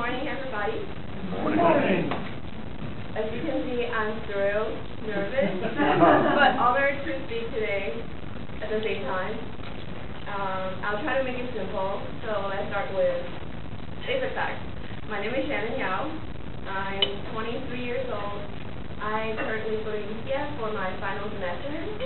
morning, everybody. Good morning. As you can see, I'm thrilled, nervous, but honored to speak today at the same time. I'll try to make it simple, so let's start with basic facts. My name is Shannon Yao. I'm 23 years old. I currently go to UCF for my final semester.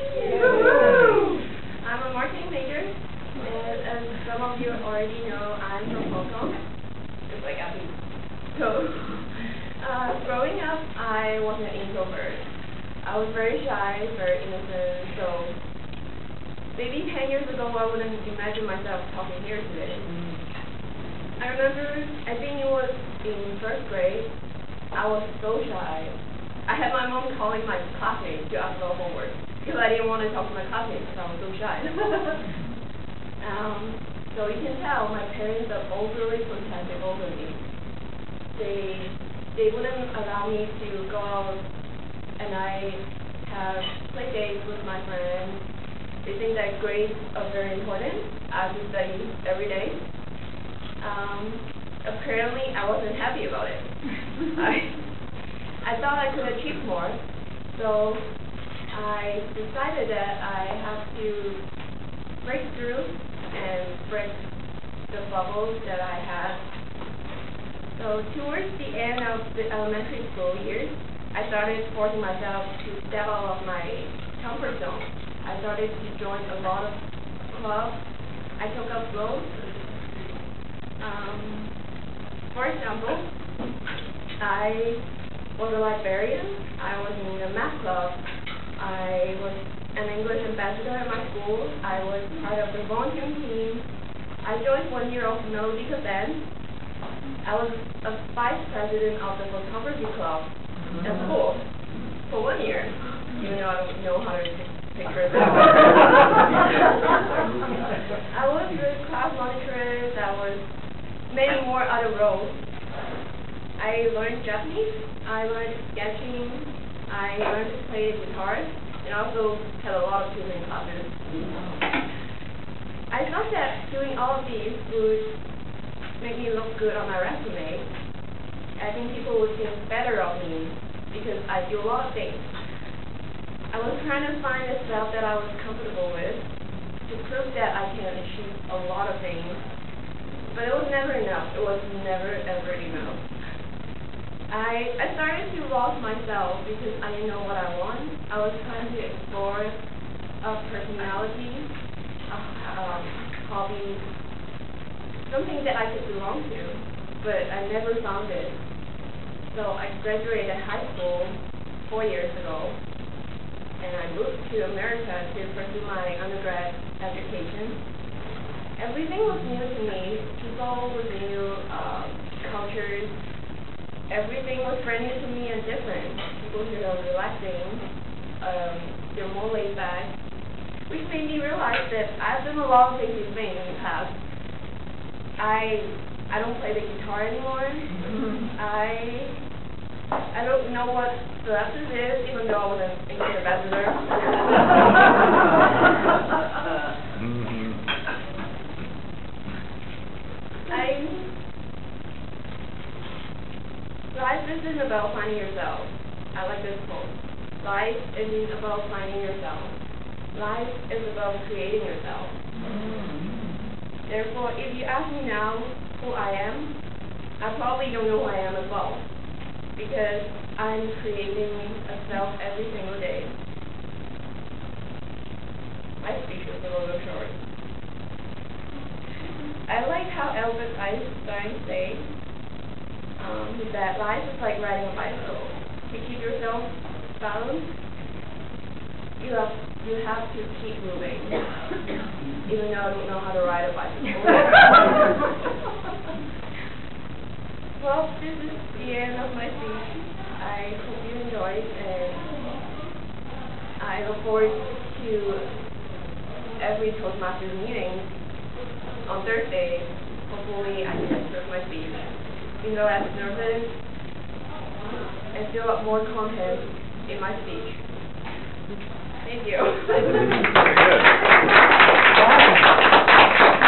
I'm a marketing major, and as some of you already know, I'm from Hong Kong. Just like Abby. So, growing up, I was an introvert. I was very shy, very innocent, so maybe 10 years ago, I wouldn't imagine myself talking here today. I remember, I think it was in first grade, I was so shy. I had my mom calling my classmates to ask about homework because I didn't want to talk to my classmates because I was so shy. So you can tell my parents are overly protective over me. They wouldn't allow me to go out and I have play dates with my friends. They think that grades are very important. I have to study every day. Apparently, I wasn't happy about it. I thought I could achieve more, so I decided that I have to break through and break the bubbles that I had. So towards the end of the elementary school years, I started forcing myself to step out of my comfort zone. I started to join a lot of clubs. I took up roles. For example, I was a librarian. I was in the math club. I was an English ambassador at my school. I was part of the volunteering team. I joined 1 year of Melody Band. I was a vice president of the photography club at school for 1 year, even though I don't know how to take pictures. I was the class monitress. I was many more other roles. I learned Japanese. I learned sketching. I learned to play the guitar, and also had a lot of tutoring classes. I thought that doing all of these would make me look good on my resume. I think people would think better of me because I do a lot of things. I was trying to find a self that I was comfortable with to prove that I can achieve a lot of things, but it was never enough. It was never ever enough. I started to lose myself because I didn't know what I want. I was trying to explore a personality, hobbies, something that I could belong to, but I never found it. So I graduated high school 4 years ago, and I moved to America to pursue my undergrad education. Everything was new to me. People was new, cultures. Everything was brand new to me and different. People here are relaxing. They're more laid back, which made me realize that I've done a lot of things in Spain in the past. I don't play the guitar anymore. I don't know what Celestis is, even though I was an English ambassador. Life isn't about finding yourself. I like this quote. Life isn't about finding yourself. Life is about creating yourself. Therefore, if you ask me now who I am, I probably don't know who I am as well, because I'm creating a self every single day. My speech was a little short. I like how Albert Einstein said that life is like riding a bicycle. To keep yourself balanced, you have to keep moving, even though I don't know how to ride a bicycle. Well, this is the end of my speech. I hope you enjoyed, and I look forward to every Toastmasters meeting on Thursday. Hopefully I can improve my speech. Even though I was nervous, and still have more content in my speech. Thank you. Very good.